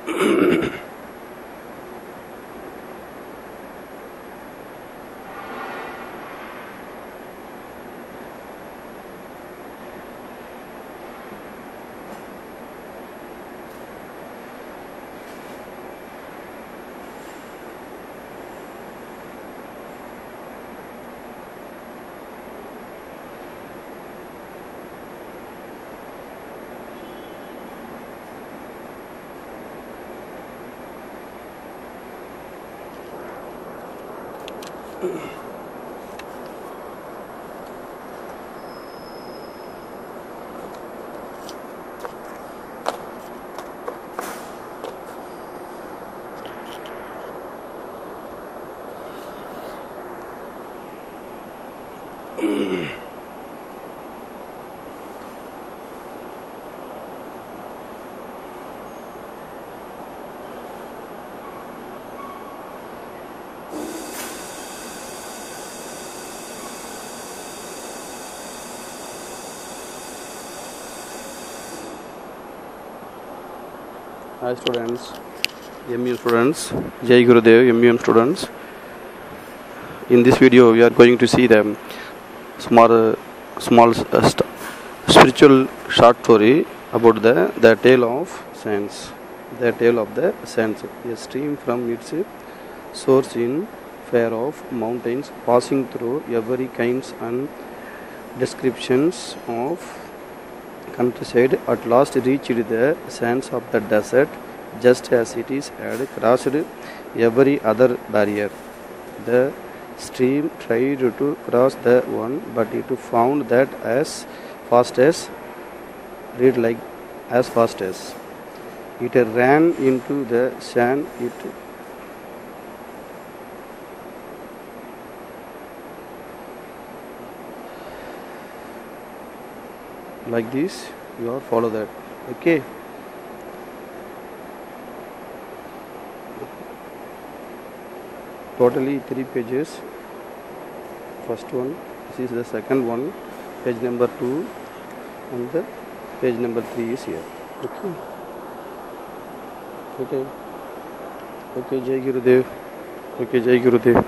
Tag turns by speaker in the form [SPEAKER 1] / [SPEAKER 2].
[SPEAKER 1] Hi students, MUM students, Jai Gurudev, MUM students. In this video, we are going to see the small spiritual short story about the tale of saints. The tale of the saints. A stream from its source in fair of mountains, passing through every kinds and descriptions of countryside, at last reached the sands of the desert, just as it is had crossed every other barrier. The stream tried to cross the one, but it found that as fast as it ran into the sand, it like this. You all follow that. Okay. Totally 3 pages. First one, this is the second one, page number 2, and the page number 3 is here. Okay. Okay. Okay, Jai Gurudev. Okay, Jai Gurudev.